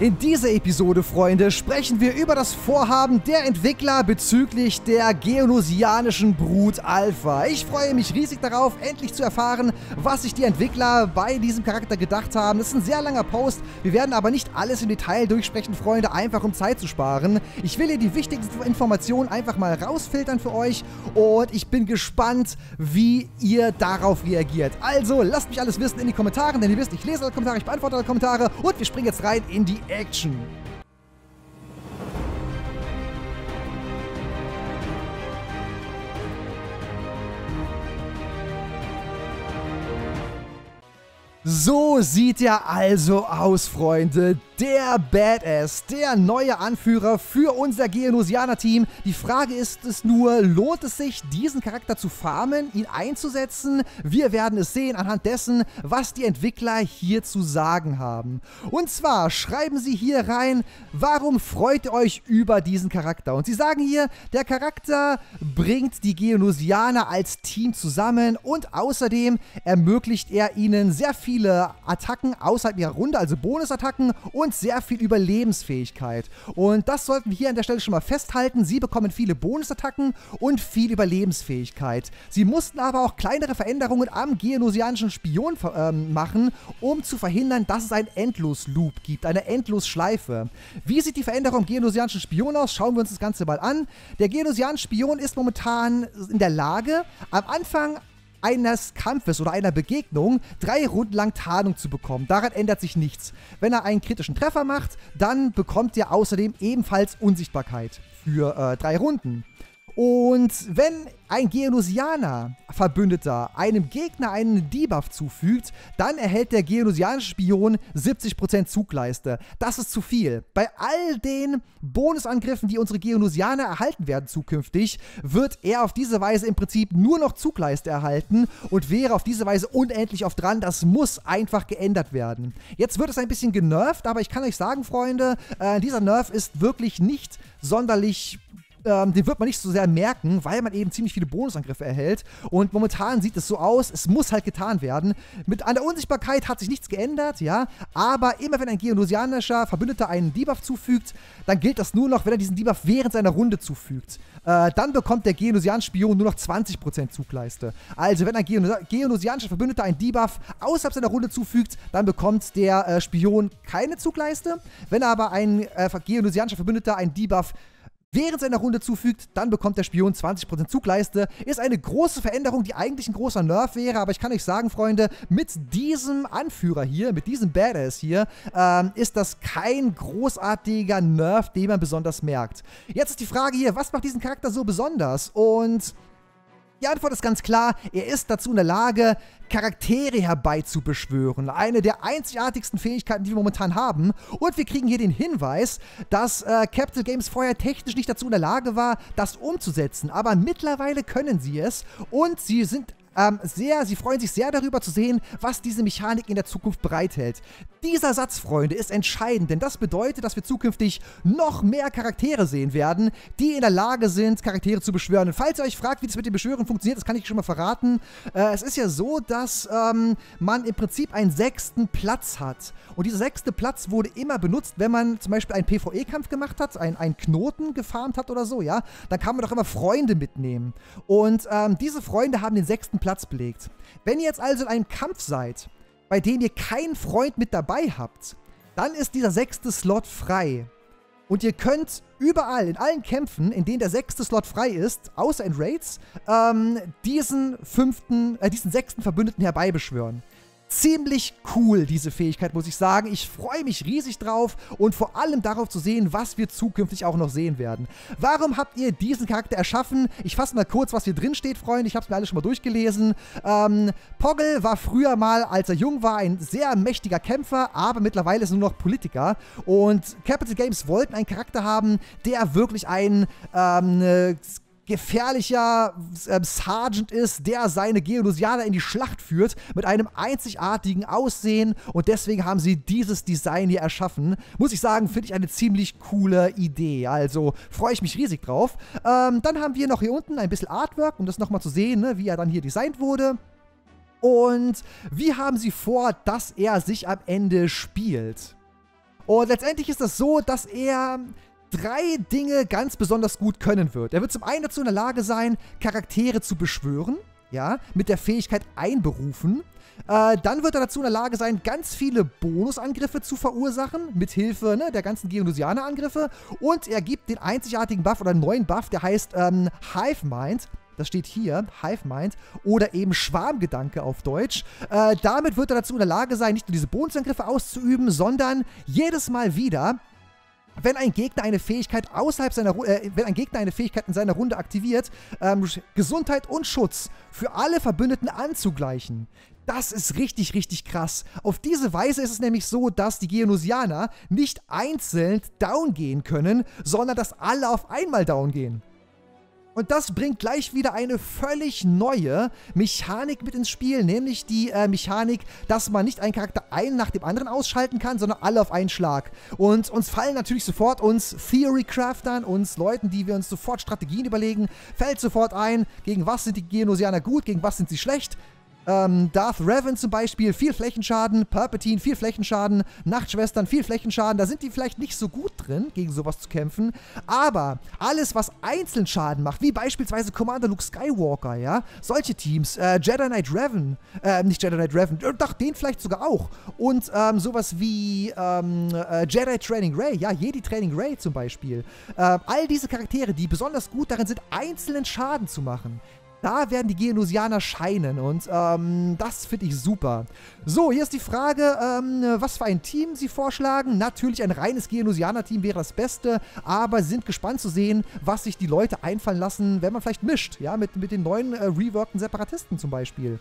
In dieser Episode, Freunde, sprechen wir über das Vorhaben der Entwickler bezüglich der geonosianischen Brut Alpha. Ich freue mich riesig darauf, endlich zu erfahren, was sich die Entwickler bei diesem Charakter gedacht haben. Das ist ein sehr langer Post, wir werden aber nicht alles im Detail durchsprechen, Freunde, einfach um Zeit zu sparen. Ich will hier die wichtigsten Informationen einfach mal rausfiltern für euch und ich bin gespannt, wie ihr darauf reagiert. Also, lasst mich alles wissen in die Kommentare, denn ihr wisst, ich lese alle Kommentare, ich beantworte alle Kommentare und wir springen jetzt rein in die Action. So sieht er also aus, Freunde. Der Badass, der neue Anführer für unser Geonosianer-Team. Die Frage ist es nur, lohnt es sich, diesen Charakter zu farmen, ihn einzusetzen? Wir werden es sehen anhand dessen, was die Entwickler hier zu sagen haben. Und zwar schreiben sie hier rein, warum freut ihr euch über diesen Charakter? Und sie sagen hier, der Charakter bringt die Geonosianer als Team zusammen und außerdem ermöglicht er ihnen sehr viele Attacken außerhalb ihrer Runde, also Bonusattacken und sehr viel Überlebensfähigkeit. Und das sollten wir hier an der Stelle schon mal festhalten. Sie bekommen viele Bonusattacken und viel Überlebensfähigkeit. Sie mussten aber auch kleinere Veränderungen am geonosianischen Spion machen, um zu verhindern, dass es einen Endlos-Loop gibt, eine Endlosschleife. Wie sieht die Veränderung am geonosianischen Spion aus? Schauen wir uns das Ganze mal an. Der geonosianische Spion ist momentan in der Lage, am Anfang eines Kampfes oder einer Begegnung 3 Runden lang Tarnung zu bekommen. Daran ändert sich nichts. Wenn er einen kritischen Treffer macht, dann bekommt er außerdem ebenfalls Unsichtbarkeit für 3 Runden. Und wenn ein Geonosianer-Verbündeter einem Gegner einen Debuff zufügt, dann erhält der geonosianische Spion 70% Zugleiste. Das ist zu viel. Bei all den Bonusangriffen, die unsere Geonosianer erhalten werden zukünftig, wird er auf diese Weise im Prinzip nur noch Zugleiste erhalten und wäre auf diese Weise unendlich oft dran. Das muss einfach geändert werden. Jetzt wird es ein bisschen genervt, aber ich kann euch sagen, Freunde, dieser Nerf ist wirklich nicht sonderlich... den wird man nicht so sehr merken, weil man eben ziemlich viele Bonusangriffe erhält. Und momentan sieht es so aus, es muss halt getan werden. An der Unsichtbarkeit hat sich nichts geändert, ja. Aber immer wenn ein geonosianischer Verbündeter einen Debuff zufügt, dann gilt das nur noch, wenn er diesen Debuff während seiner Runde zufügt. Dann bekommt der geonosianische Spion nur noch 20% Zugleiste. Also wenn ein geonosianischer Verbündeter einen Debuff außerhalb seiner Runde zufügt, dann bekommt der Spion keine Zugleiste. Wenn aber ein geonosianischer Verbündeter einen Debuff während seiner Runde zufügt, dann bekommt der Spion 20% Zugleiste. Ist eine große Veränderung, die eigentlich ein großer Nerf wäre, aber ich kann euch sagen, Freunde, mit diesem Anführer hier, mit diesem Badass hier, ist das kein großartiger Nerf, den man besonders merkt. Jetzt ist die Frage hier, was macht diesen Charakter so besonders? Und die Antwort ist ganz klar, er ist dazu in der Lage, Charaktere herbeizubeschwören. Eine der einzigartigsten Fähigkeiten, die wir momentan haben. Und wir kriegen hier den Hinweis, dass Capital Games vorher technisch nicht dazu in der Lage war, das umzusetzen. Aber mittlerweile können sie es und sie sind sie freuen sich sehr darüber zu sehen, was diese Mechanik in der Zukunft bereithält. Dieser Satz, Freunde, ist entscheidend, denn das bedeutet, dass wir zukünftig noch mehr Charaktere sehen werden, die in der Lage sind, Charaktere zu beschwören. Und falls ihr euch fragt, wie das mit dem Beschwören funktioniert, das kann ich schon mal verraten. Es ist ja so, dass man im Prinzip einen 6. Platz hat. Und dieser 6. Platz wurde immer benutzt, wenn man zum Beispiel einen PvE-Kampf gemacht hat, einen Knoten gefarmt hat oder so, ja. Dann kann man doch immer Freunde mitnehmen. Und diese Freunde haben den 6. Platz belegt. Wenn ihr jetzt also in einem Kampf seid, bei dem ihr keinen Freund mit dabei habt, dann ist dieser 6. Slot frei. Und ihr könnt überall, in allen Kämpfen, in denen der 6. Slot frei ist, außer in Raids, diesen 6. Verbündeten herbeibeschwören. Ziemlich cool, diese Fähigkeit, muss ich sagen. Ich freue mich riesig drauf und vor allem darauf zu sehen, was wir zukünftig auch noch sehen werden. Warum habt ihr diesen Charakter erschaffen? Ich fasse mal kurz, was hier drin steht, Freunde. Ich habe es mir alles schon mal durchgelesen. Poggle war früher mal, als er jung war, ein sehr mächtiger Kämpfer, aber mittlerweile ist er nur noch Politiker. Und Capital Games wollten einen Charakter haben, der wirklich ein gefährlicher Sergeant ist, der seine Geonosianer in die Schlacht führt, mit einem einzigartigen Aussehen und deswegen haben sie dieses Design hier erschaffen. Muss ich sagen, finde ich eine ziemlich coole Idee, also freue ich mich riesig drauf. Dann haben wir noch hier unten ein bisschen Artwork, um das nochmal zu sehen, ne, wie er dann hier designt wurde. Und wie haben sie vor, dass er sich am Ende spielt? Und letztendlich ist das so, dass er 3 Dinge ganz besonders gut können wird. Er wird zum einen dazu in der Lage sein, Charaktere zu beschwören, ja, mit der Fähigkeit einberufen. Dann wird er dazu in der Lage sein, ganz viele Bonusangriffe zu verursachen, mit Hilfe der ganzen Geonosianer-Angriffe. Und er gibt den einzigartigen Buff oder einen neuen Buff, der heißt Hive Mind. Das steht hier, Hive Mind, oder eben Schwarmgedanke auf Deutsch. Damit wird er dazu in der Lage sein, nicht nur diese Bonusangriffe auszuüben, sondern jedes Mal wieder, wenn ein Gegner eine Fähigkeit in seiner Runde aktiviert, Gesundheit und Schutz für alle Verbündeten anzugleichen. Das ist richtig, richtig krass. Auf diese Weise ist es nämlich so, dass die Geonosianer nicht einzeln down gehen können, sondern dass alle auf einmal down gehen. Und das bringt gleich wieder eine völlig neue Mechanik mit ins Spiel, nämlich die Mechanik, dass man nicht einen Charakter einen nach dem anderen ausschalten kann, sondern alle auf einen Schlag. Und uns fallen natürlich sofort Theory-Craftern, Leuten, die wir uns sofort Strategien überlegen, fällt sofort ein, gegen was sind die Geonosianer gut, gegen was sind sie schlecht. Darth Revan zum Beispiel, viel Flächenschaden, Palpatine, viel Flächenschaden, Nachtschwestern, viel Flächenschaden, da sind die vielleicht nicht so gut drin, gegen sowas zu kämpfen, aber alles, was einzeln Schaden macht, wie beispielsweise Commander Luke Skywalker, ja, solche Teams, Jedi Knight Revan, nicht Jedi Knight Revan, doch, den vielleicht sogar auch, und sowas wie Jedi Training Rey, ja, Jedi Training Rey zum Beispiel, all diese Charaktere, die besonders gut darin sind, einzelnen Schaden zu machen. Da werden die Geonosianer scheinen und das finde ich super. So, hier ist die Frage, was für ein Team sie vorschlagen. Natürlich ein reines Geonosianer-Team wäre das Beste, aber sie sind gespannt zu sehen, was sich die Leute einfallen lassen, wenn man vielleicht mischt, ja, mit den neuen reworkten Separatisten zum Beispiel.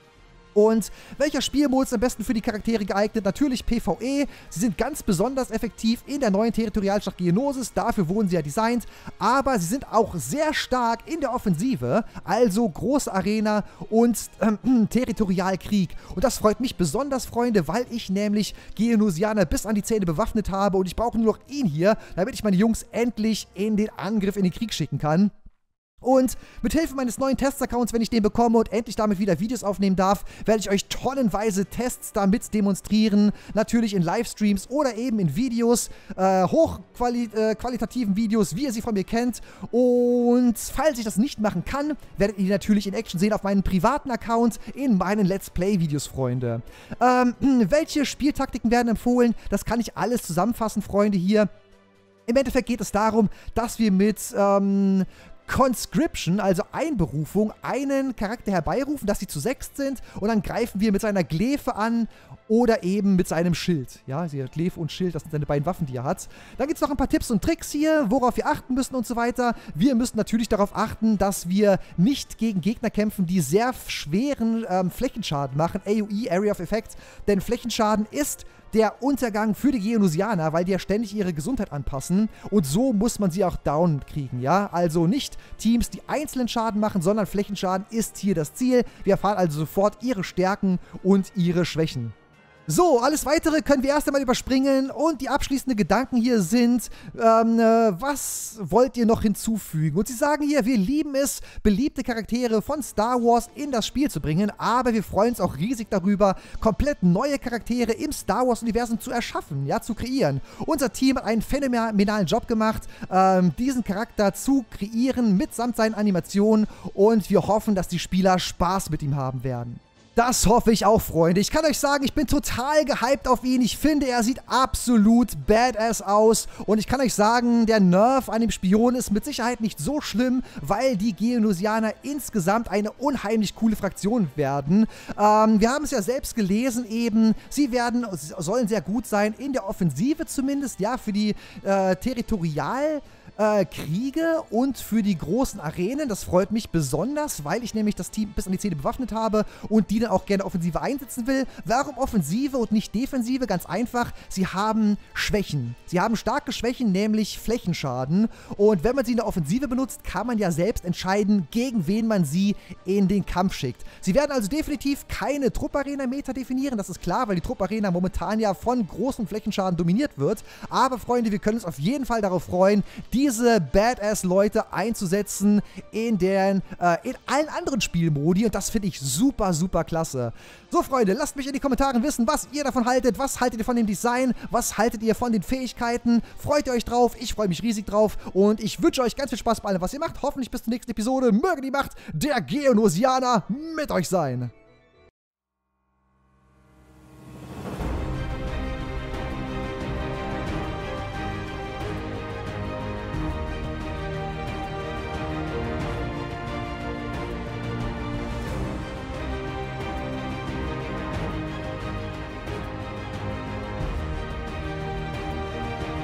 Und welcher Spielmodus ist am besten für die Charaktere geeignet? Natürlich PvE. Sie sind ganz besonders effektiv in der neuen Territorialschlacht Geonosis. Dafür wurden sie ja designt. Aber sie sind auch sehr stark in der Offensive. Also große Arena und Territorialkrieg. Und das freut mich besonders, Freunde, weil ich nämlich Geonosianer bis an die Zähne bewaffnet habe. Und ich brauche nur noch ihn hier, damit ich meine Jungs endlich in den Angriff, in den Krieg schicken kann. Und mit Hilfe meines neuen Test-Accounts, wenn ich den bekomme und endlich damit wieder Videos aufnehmen darf, werde ich euch tonnenweise Tests damit demonstrieren. Natürlich in Livestreams oder eben in Videos, hochqualitativen Videos, wie ihr sie von mir kennt. Und falls ich das nicht machen kann, werdet ihr natürlich in Action sehen auf meinem privaten Account in meinen Let's Play-Videos, Freunde. Welche Spieltaktiken werden empfohlen? Das kann ich alles zusammenfassen, Freunde, hier. Im Endeffekt geht es darum, dass wir mit Conscription, also Einberufung, einen Charakter herbeirufen, dass sie zu 6 sind und dann greifen wir mit seiner Glefe an oder eben mit seinem Schild. Ja, sie hat Glefe und Schild, das sind seine beiden Waffen, die er hat. Dann gibt es noch ein paar Tipps und Tricks hier, worauf wir achten müssen und so weiter. Wir müssen natürlich darauf achten, dass wir nicht gegen Gegner kämpfen, die sehr schweren Flächenschaden machen, AoE, Area of Effect, denn Flächenschaden ist der Untergang für die Geonosianer, weil die ja ständig ihre Gesundheit anpassen und so muss man sie auch down kriegen, ja? Also nicht Teams, die einzelnen Schaden machen, sondern Flächenschaden ist hier das Ziel. Wir erfahren also sofort ihre Stärken und ihre Schwächen. So, alles Weitere können wir erst einmal überspringen und die abschließenden Gedanken hier sind, was wollt ihr noch hinzufügen? Und sie sagen hier, wir lieben es, beliebte Charaktere von Star Wars in das Spiel zu bringen, aber wir freuen uns auch riesig darüber, komplett neue Charaktere im Star Wars-Universum zu erschaffen, ja, zu kreieren. Unser Team hat einen phänomenalen Job gemacht, diesen Charakter zu kreieren, mitsamt seinen Animationen und wir hoffen, dass die Spieler Spaß mit ihm haben werden. Das hoffe ich auch, Freunde. Ich kann euch sagen, ich bin total gehypt auf ihn. Ich finde, er sieht absolut badass aus. Und ich kann euch sagen, der Nerf an dem Spion ist mit Sicherheit nicht so schlimm, weil die Geonosianer insgesamt eine unheimlich coole Fraktion werden. Wir haben es ja selbst gelesen eben. Sie sollen sehr gut sein, in der Offensive zumindest, ja, für die Kriege und für die großen Arenen. Das freut mich besonders, weil ich nämlich das Team bis an die Zähne bewaffnet habe und die dann auch gerne Offensive einsetzen will. Warum Offensive und nicht Defensive? Ganz einfach, sie haben Schwächen. Sie haben starke Schwächen, nämlich Flächenschaden. Und wenn man sie in der Offensive benutzt, kann man ja selbst entscheiden, gegen wen man sie in den Kampf schickt. Sie werden also definitiv keine Trupparena-Meta definieren, das ist klar, weil die Trupparena momentan ja von großen Flächenschaden dominiert wird. Aber Freunde, wir können uns auf jeden Fall darauf freuen, diese diese Badass-Leute einzusetzen in allen anderen Spielmodi. Und das finde ich super, super klasse. So, Freunde, lasst mich in die Kommentare wissen, was ihr davon haltet. Was haltet ihr von dem Design? Was haltet ihr von den Fähigkeiten? Freut ihr euch drauf? Ich freue mich riesig drauf. Und ich wünsche euch ganz viel Spaß bei allem, was ihr macht. Hoffentlich bis zur nächsten Episode. Möge die Macht der Geonosianer mit euch sein.